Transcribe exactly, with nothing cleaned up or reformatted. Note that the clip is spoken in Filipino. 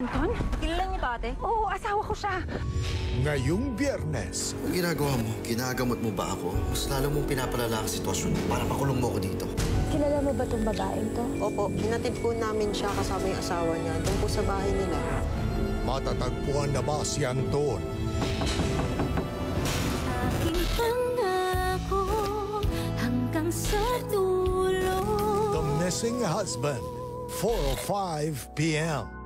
Anton? Kilala niyo ba, ate? Oo, asawa ko siya. Ngayong Biyernes. Ang ginagawa mo, ginagamot mo ba ako? Mas lalo mong pinapalala ang sitwasyon para makulong mo ako dito. Kilala mo ba itong babaeng to? Opo, hinatid po namin siya kasama yung asawa niya doon po sa bahay nila. Matatagpuan na ba si Anton? Aking pangako hanggang sa dulo. The Missing Husband, four oh five p m